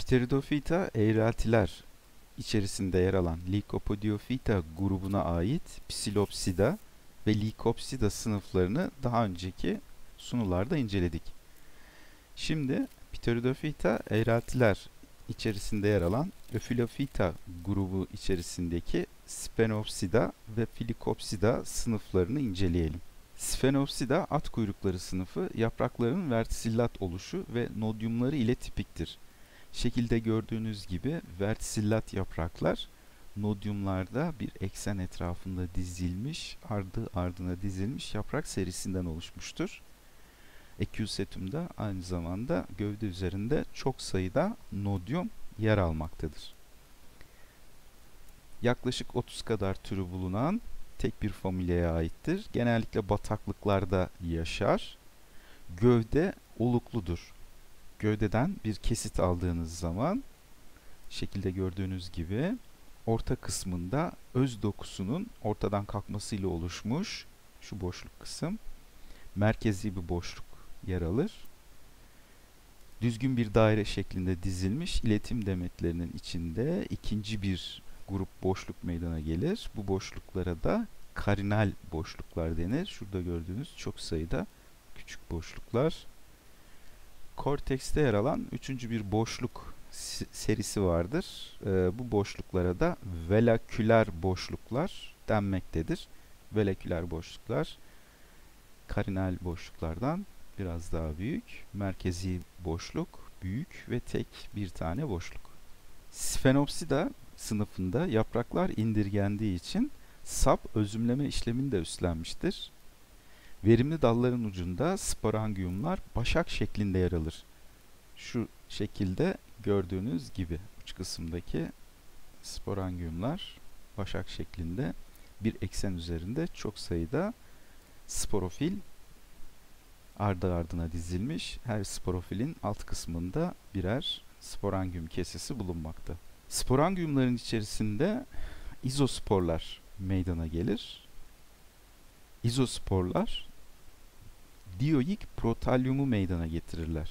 Pteridophyta eğreltiler içerisinde yer alan Lycopodiophyta grubuna ait Psilopsida ve Lycopsida sınıflarını daha önceki sunularda inceledik. Şimdi Pteridophyta eğreltiler içerisinde yer alan Ophiophyta grubu içerisindeki Sphenopsida ve Filicopsida sınıflarını inceleyelim. Sphenopsida at kuyrukları sınıfı yaprakların vertisillat oluşu ve nodyumları ile tipiktir. Şekilde gördüğünüz gibi vertisillat yapraklar nodyumlarda bir eksen etrafında dizilmiş, ardı ardına dizilmiş yaprak serisinden oluşmuştur. Equisetum'da aynı zamanda gövde üzerinde çok sayıda nodyum yer almaktadır. Yaklaşık 30 kadar türü bulunan tek bir familyaya aittir. Genellikle bataklıklarda yaşar. Gövde olukludur. Gövdeden bir kesit aldığınız zaman şekilde gördüğünüz gibi orta kısmında öz dokusunun ortadan kalkmasıyla oluşmuş şu boşluk kısım merkezi bir boşluk yer alır. Düzgün bir daire şeklinde dizilmiş iletim demetlerinin içinde ikinci bir grup boşluk meydana gelir. Bu boşluklara da karinal boşluklar denir. Şurada gördüğünüz çok sayıda küçük boşluklar. Kortekste yer alan üçüncü bir boşluk serisi vardır. Bu boşluklara da velaküler boşluklar denmektedir. Velaküler boşluklar karinal boşluklardan biraz daha büyük. Merkezi boşluk büyük ve tek bir tane boşluk. Sphenopsida sınıfında yapraklar indirgendiği için sap özümleme işlemini de üstlenmiştir. Verimli dalların ucunda sporangiumlar başak şeklinde yer alır. Şu şekilde gördüğünüz gibi uç kısımdaki sporangiumlar başak şeklinde bir eksen üzerinde çok sayıda sporofil ardı ardına dizilmiş. Her sporofilin alt kısmında birer sporangium kesesi bulunmakta. Sporangiumların içerisinde izosporlar meydana gelir. İzosporlar dioik protalyumu meydana getirirler.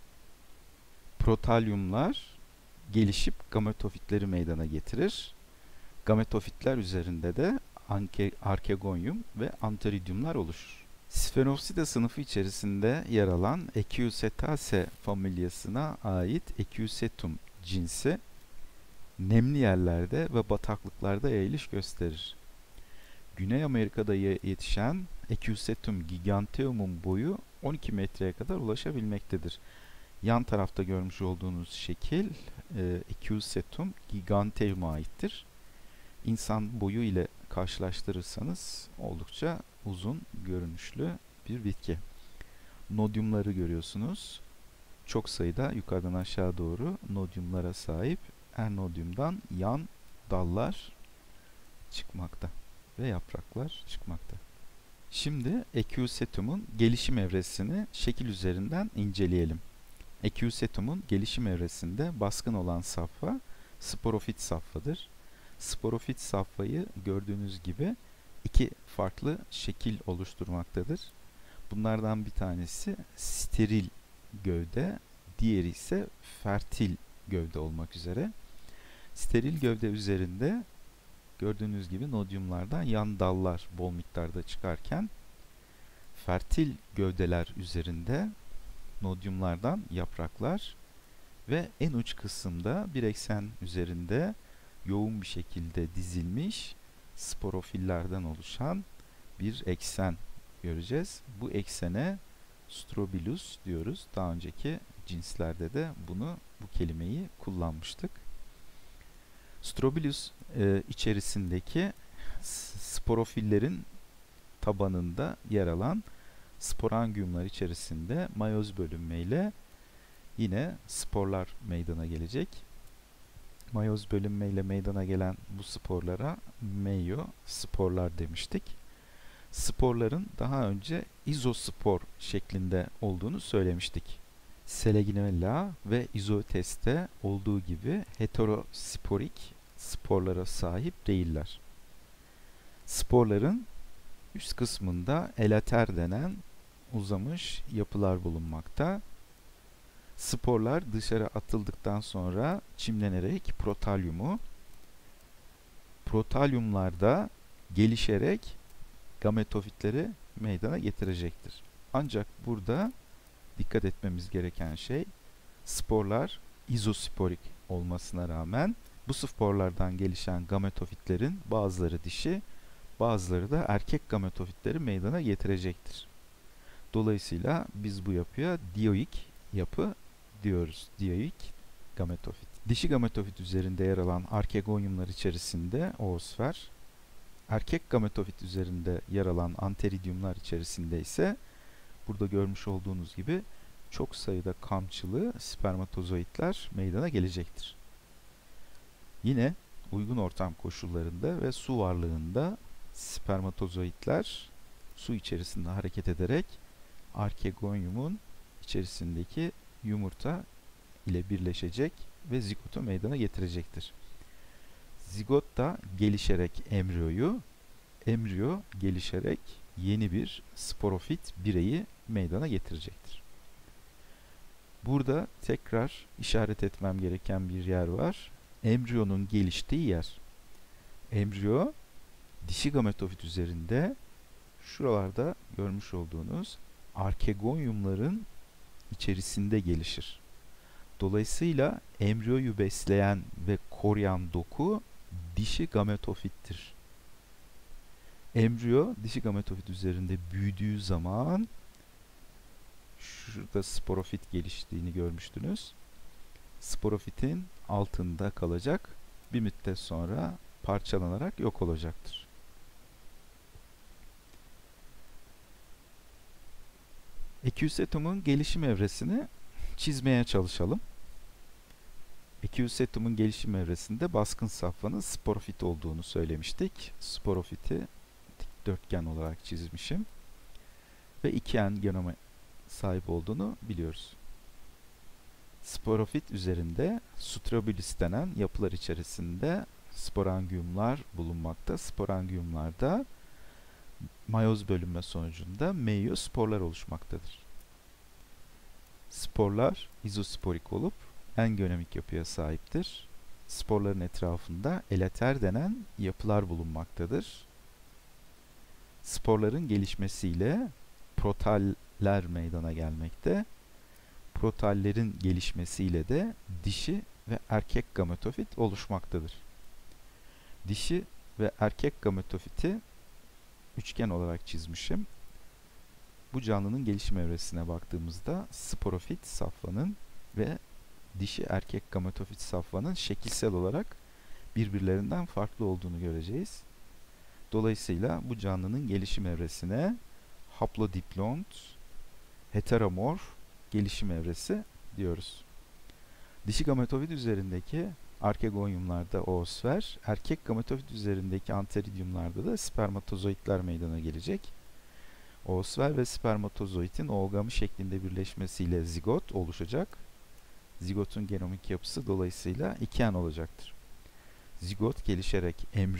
Protalyumlar gelişip gametofitleri meydana getirir. Gametofitler üzerinde de arkegonyum ve anteridiumlar oluşur. Sphenopsida sınıfı içerisinde yer alan Equisetacea familyasına ait Equisetum cinsi nemli yerlerde ve bataklıklarda yayılış gösterir. Güney Amerika'da yetişen Equisetum giganteum'un boyu 12 metreye kadar ulaşabilmektedir. Yan tarafta görmüş olduğunuz şekil Equisetum giganteum'a aittir. İnsan boyu ile karşılaştırırsanız oldukça uzun görünüşlü bir bitki. Nodyumları görüyorsunuz. Çok sayıda yukarıdan aşağı doğru nodyumlara sahip. Her nodyumdan yan dallar çıkmakta ve yapraklar çıkmakta. Şimdi Equisetum'un gelişim evresini şekil üzerinden inceleyelim. Equisetum'un gelişim evresinde baskın olan safha sporofit safhadır. Sporofit safhayı gördüğünüz gibi iki farklı şekil oluşturmaktadır. Bunlardan bir tanesi steril gövde, diğeri ise fertil gövde olmak üzere. Steril gövde üzerinde gördüğünüz gibi nodyumlardan yan dallar bol miktarda çıkarken fertil gövdeler üzerinde nodyumlardan yapraklar ve en uç kısımda bir eksen üzerinde yoğun bir şekilde dizilmiş sporofillerden oluşan bir eksen göreceğiz. Bu eksene strobilus diyoruz. Daha önceki cinslerde de bu kelimeyi kullanmıştık. Strobilus içerisindeki sporofillerin tabanında yer alan sporangiumlar içerisinde mayoz bölünmeyle yine sporlar meydana gelecek. Mayoz bölünmeyle meydana gelen bu sporlara meiosporlar demiştik. Sporların daha önce izospor şeklinde olduğunu söylemiştik. Selaginella ve izoteste olduğu gibi heterosporik sporlara sahip değiller. Sporların üst kısmında elater denen uzamış yapılar bulunmakta. Sporlar dışarı atıldıktan sonra çimlenerek protalyumlarda gelişerek gametofitleri meydana getirecektir. Ancak burada dikkat etmemiz gereken şey, sporlar izosporik olmasına rağmen bu sporlardan gelişen gametofitlerin bazıları dişi, bazıları da erkek gametofitleri meydana getirecektir. Dolayısıyla biz bu yapıya dioik yapı diyoruz. Dioik gametofit. Dişi gametofit üzerinde yer alan arkegonyumlar içerisinde oosfer, erkek gametofit üzerinde yer alan anteridiumlar içerisinde ise burada görmüş olduğunuz gibi çok sayıda kamçılı spermatozoitler meydana gelecektir. Yine uygun ortam koşullarında ve su varlığında spermatozoitler su içerisinde hareket ederek arkegonyumun içerisindeki yumurta ile birleşecek ve zigotu meydana getirecektir. Zigot da gelişerek embriyo gelişerek yeni bir sporofit bireyi meydana getirecektir. Burada tekrar işaret etmem gereken bir yer var. Embriyonun geliştiği yer. Embriyo dişi gametofit üzerinde şuralarda görmüş olduğunuz arkegonyumların içerisinde gelişir. Dolayısıyla embriyoyu besleyen ve koruyan doku dişi gametofittir. Embriyo dişi gametofit üzerinde büyüdüğü zaman şurada sporofit geliştiğini görmüştünüz. Sporofitin altında kalacak. Bir müddet sonra parçalanarak yok olacaktır. Ekiüsetumun gelişim evresini çizmeye çalışalım. Ekiüsetumun gelişim evresinde baskın safhanın sporofit olduğunu söylemiştik. Sporofiti dikdörtgen olarak çizmişim. Ve 2N genome sahip olduğunu biliyoruz. Sporofit üzerinde Sutrabilis denen yapılar içerisinde sporangiumlar bulunmakta. Sporangiumlarda mayoz bölünme sonucunda meiosporlar oluşmaktadır. Sporlar izosporik olup engenomik yapıya sahiptir. Sporların etrafında elater denen yapılar bulunmaktadır. Sporların gelişmesiyle protaller meydana gelmekte. Protallerin gelişmesiyle de dişi ve erkek gametofit oluşmaktadır. Dişi ve erkek gametofiti üçgen olarak çizmişim. Bu canlının gelişim evresine baktığımızda sporofit safhanın ve dişi erkek gametofit safhanın şekilsel olarak birbirlerinden farklı olduğunu göreceğiz. Dolayısıyla bu canlının gelişim evresine haplodiplont, heteromorf gelişim evresi diyoruz. Dişi gametofit üzerindeki arkegonyumlarda oosfer, erkek gametofit üzerindeki anteridiumlarda da spermatozoitler meydana gelecek. Oosfer ve spermatozoitin oogami şeklinde birleşmesiyle zigot oluşacak. Zigotun genomik yapısı dolayısıyla 2N olacaktır. Zigot gelişerek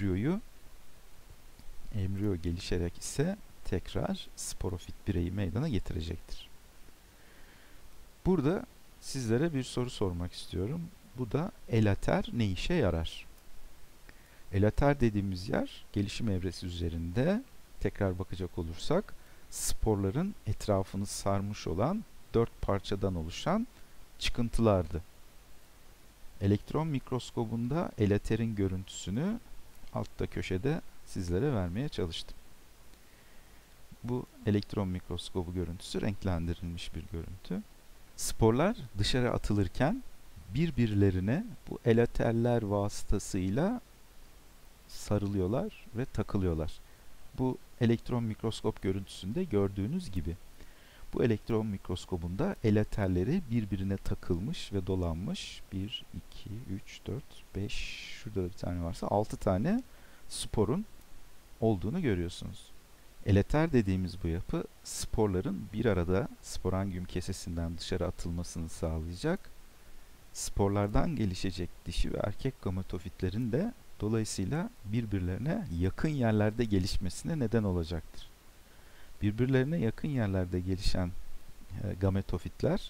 embriyo gelişerek ise tekrar sporofit bireyi meydana getirecektir. Burada sizlere bir soru sormak istiyorum. Bu da elater ne işe yarar? Elater dediğimiz yer gelişim evresi üzerinde tekrar bakacak olursak sporların etrafını sarmış olan 4 parçadan oluşan çıkıntılardı. Elektron mikroskobunda elaterin görüntüsünü altta köşede sizlere vermeye çalıştım. Bu elektron mikroskobu görüntüsü renklendirilmiş bir görüntü. Sporlar dışarı atılırken birbirlerine bu elaterler vasıtasıyla sarılıyorlar ve takılıyorlar. Bu elektron mikroskop görüntüsünde gördüğünüz gibi. Bu elektron mikroskobunda elaterleri birbirine takılmış ve dolanmış 1, 2, 3, 4, 5, şurada da bir tane varsa 6 tane sporun olduğunu görüyorsunuz. Elater dediğimiz bu yapı sporların bir arada sporangium kesesinden dışarı atılmasını sağlayacak. Sporlardan gelişecek dişi ve erkek gametofitlerin de dolayısıyla birbirlerine yakın yerlerde gelişmesine neden olacaktır. Birbirlerine yakın yerlerde gelişen gametofitler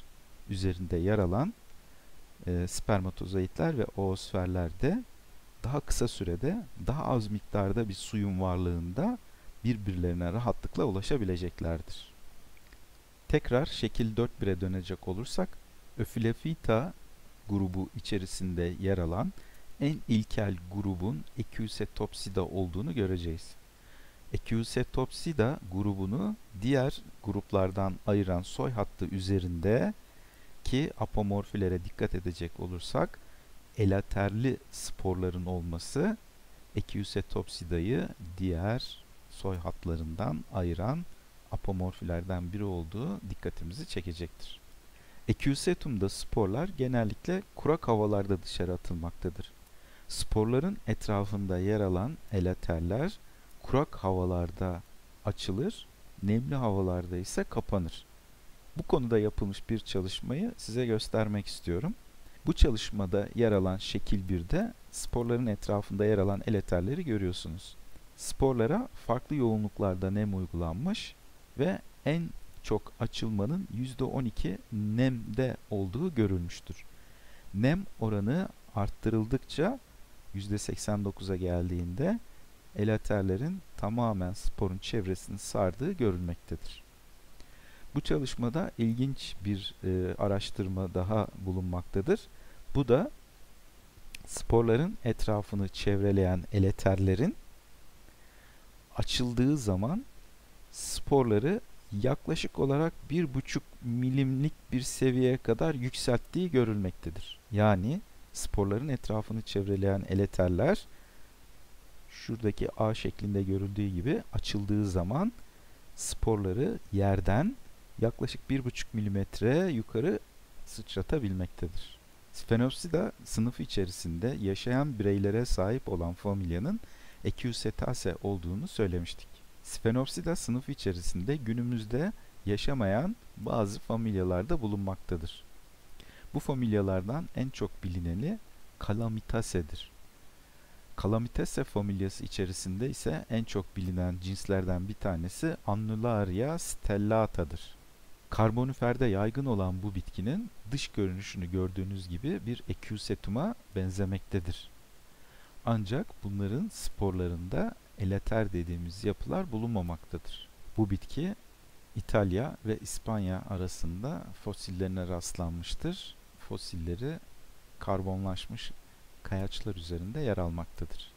üzerinde yer alan spermatozoitler ve oosferler de daha kısa sürede daha az miktarda bir suyun varlığında birbirlerine rahatlıkla ulaşabileceklerdir. Tekrar şekil 4.1'e dönecek olursak, Ophiophyta grubu içerisinde yer alan en ilkel grubun Echisetopsida olduğunu göreceğiz. Echisetopsida grubunu diğer gruplardan ayıran soy hattı üzerinde ki apomorfilere dikkat edecek olursak elaterli sporların olması Echisetopsida'yı diğer soy hatlarından ayıran apomorfilerden biri olduğu dikkatimizi çekecektir. Echisetum'da sporlar genellikle kurak havalarda dışarı atılmaktadır. Sporların etrafında yer alan elaterler kurak havalarda açılır, nemli havalarda ise kapanır. Bu konuda yapılmış bir çalışmayı size göstermek istiyorum. Bu çalışmada yer alan şekil 1'de sporların etrafında yer alan elaterleri görüyorsunuz. Sporlara farklı yoğunluklarda nem uygulanmış ve en çok açılmanın %12 nemde olduğu görülmüştür. Nem oranı arttırıldıkça %89'a geldiğinde elaterlerin tamamen sporun çevresini sardığı görülmektedir. Bu çalışmada ilginç bir araştırma daha bulunmaktadır. Bu da sporların etrafını çevreleyen elaterlerin açıldığı zaman sporları yaklaşık olarak 1,5 milimlik bir seviyeye kadar yükselttiği görülmektedir. Yani sporların etrafını çevreleyen elaterler şuradaki A şeklinde görüldüğü gibi açıldığı zaman sporları yerden yaklaşık 1,5 milimetre yukarı sıçratabilmektedir. Sphenopsida sınıfı içerisinde yaşayan bireylere sahip olan familyanın Echusetaceae olduğunu söylemiştik. Sphenopsida sınıfı içerisinde günümüzde yaşamayan bazı familyalarda bulunmaktadır. Bu familyalardan en çok bilineni Calamitace'dir. Calamitaceae familyası içerisinde ise en çok bilinen cinslerden bir tanesi Annularia stellata'dır. Karboniferde yaygın olan bu bitkinin dış görünüşünü gördüğünüz gibi bir Echisetuma benzemektedir. Ancak bunların sporlarında elater dediğimiz yapılar bulunmamaktadır. Bu bitki İtalya ve İspanya arasında fosillerine rastlanmıştır. Fosilleri karbonlaşmış kayaçlar üzerinde yer almaktadır.